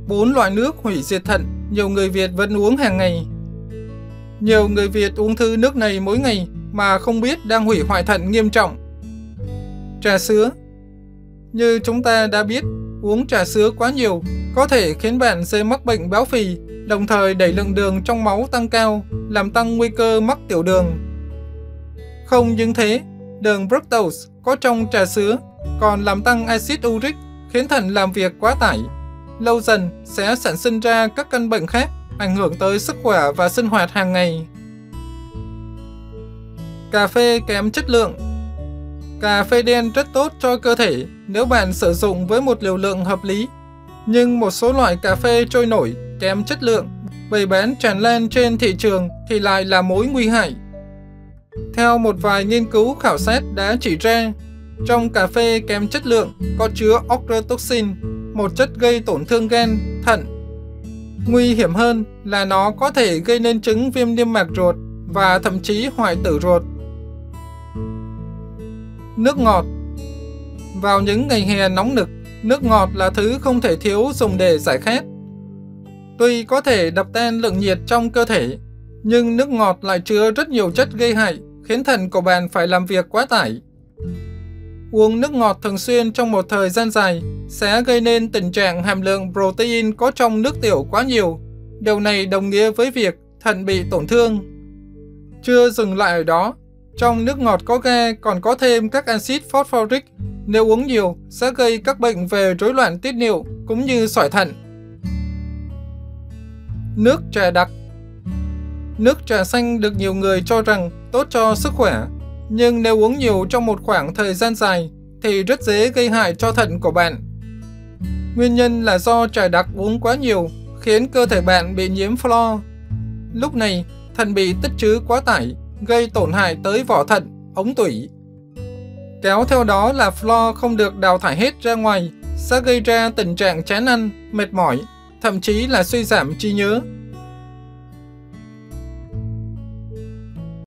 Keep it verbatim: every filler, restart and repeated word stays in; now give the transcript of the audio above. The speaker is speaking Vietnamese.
bốn loại nước hủy diệt thận nhiều người Việt vẫn uống hàng ngày. Nhiều người Việt uống thứ nước này mỗi ngày mà không biết đang hủy hoại thận nghiêm trọng. Trà sữa. Như chúng ta đã biết, uống trà sữa quá nhiều có thể khiến bạn dễ mắc bệnh béo phì, đồng thời đẩy lượng đường trong máu tăng cao, làm tăng nguy cơ mắc tiểu đường. Không những thế, đường fructose có trong trà sữa còn làm tăng axit uric, khiến thận làm việc quá tải. Lâu dần sẽ sản sinh ra các căn bệnh khác, ảnh hưởng tới sức khỏe và sinh hoạt hàng ngày. Cà phê kém chất lượng. Cà phê đen rất tốt cho cơ thể nếu bạn sử dụng với một liều lượng hợp lý. Nhưng một số loại cà phê trôi nổi, kém chất lượng, bày bán tràn lan trên thị trường thì lại là mối nguy hại. Theo một vài nghiên cứu khảo sát đã chỉ ra, trong cà phê kém chất lượng có chứa ochratoxin, một chất gây tổn thương gan, thận. Nguy hiểm hơn là nó có thể gây nên chứng viêm niêm mạc ruột và thậm chí hoại tử ruột. Nước ngọt. Vào những ngày hè nóng nực, nước ngọt là thứ không thể thiếu dùng để giải khát. Tuy có thể đập tan lượng nhiệt trong cơ thể, nhưng nước ngọt lại chứa rất nhiều chất gây hại, khiến thận của bạn phải làm việc quá tải. Uống nước ngọt thường xuyên trong một thời gian dài sẽ gây nên tình trạng hàm lượng protein có trong nước tiểu quá nhiều. Điều này đồng nghĩa với việc thận bị tổn thương. Chưa dừng lại ở đó, trong nước ngọt có ga còn có thêm các axit phosphoric. Nếu uống nhiều sẽ gây các bệnh về rối loạn tiết niệu cũng như sỏi thận. Nước trà đặc. Nước trà xanh được nhiều người cho rằng tốt cho sức khỏe, nhưng nếu uống nhiều trong một khoảng thời gian dài thì rất dễ gây hại cho thận của bạn. Nguyên nhân là do trà đặc uống quá nhiều khiến cơ thể bạn bị nhiễm fluor. Lúc này, thận bị tích trữ quá tải, gây tổn hại tới vỏ thận, ống tủy. Kéo theo đó là fluor không được đào thải hết ra ngoài, sẽ gây ra tình trạng chán ăn, mệt mỏi, thậm chí là suy giảm trí nhớ.